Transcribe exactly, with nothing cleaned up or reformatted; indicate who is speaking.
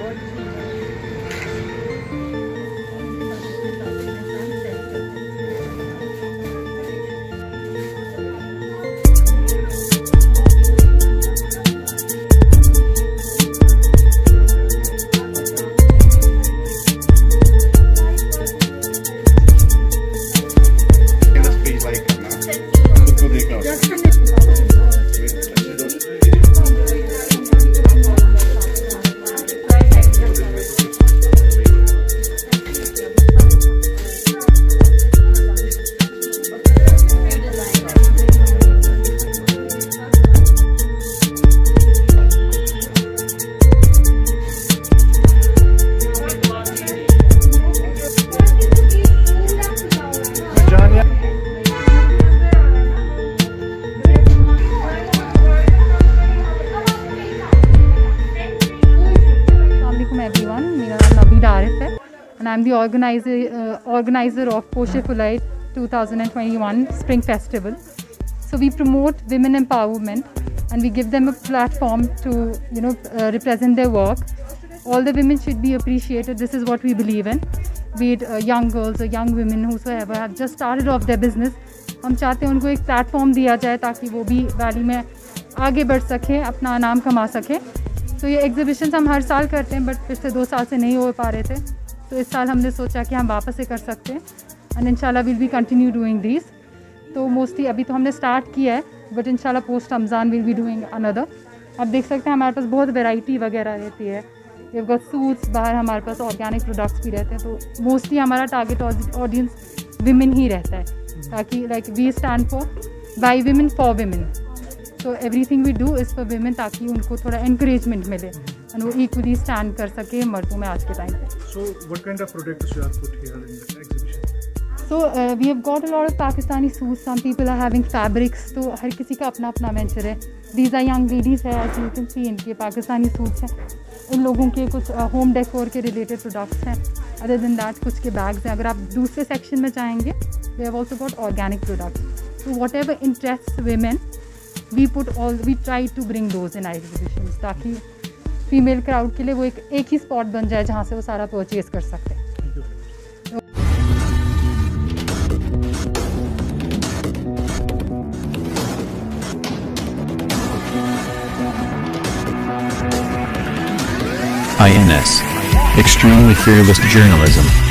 Speaker 1: And I'm the organizer uh, organizer of Posh-e-Phulai twenty twenty-one Spring Festival. So we promote women empowerment and we give them a platform to, you know, uh, represent their work. All the women should be appreciated. This is what we believe in. Be it uh, young girls or young women whosoever have just started off their business. हम चाहते हैं उनको एक platform दिया जाए ताकि वो भी वैली में आगे बढ़ सके, अपना नाम कमा सके. तो ये एग्जीबिशंस हम हर साल करते हैं, बट पिछले दो साल से नहीं हो पा रहे थे. तो इस साल हमने सोचा कि हम वापस से कर सकते हैं एंड इंशाल्लाह will be continue doing this. तो मोस्टली अभी तो हमने स्टार्ट किया है, बट इंशाल्लाह post Ramzan will be doing another. आप देख सकते हैं हमारे पास बहुत वैरायटी वगैरह रहती है. ये गॉट सूट्स, बाहर हमारे पास ऑर्गेनिक प्रोडक्ट्स भी रहते हैं. तो मोस्टली हमारा टारगेट ऑडियंस विमेन ही रहता है, ताकि like we stand for by women for women. तो everything we do is for women, ताकि उनको थोड़ा encouragement मिले and वो equally stand कर सके मर्दों में आज के टाइम पे.
Speaker 2: So what kind of products you have put here in the exhibition?
Speaker 1: So uh, we have got a lot of Pakistani suits. Some people are having fabrics. तो हर किसी का अपना अपना वेंचर है. These are young ladies है, as you can see, इनके Pakistani suits हैं. इन लोगों के कुछ होम डेकोर के रिलेटेड प्रोडक्ट्स हैं. अदर देन दैट कुछ के बैग्स हैं. अगर आप दूसरे सेक्शन में जाएंगे, they have also got organic products. So whatever interests women, we put all we try to bring those in our exhibitions, ताकि फीमेल क्राउड के लिए वो एक एक ही स्पॉट बन जाए जहाँ से वो सारा परचेज कर सकते हैं.
Speaker 3: I N S. Extremely fearless journalism.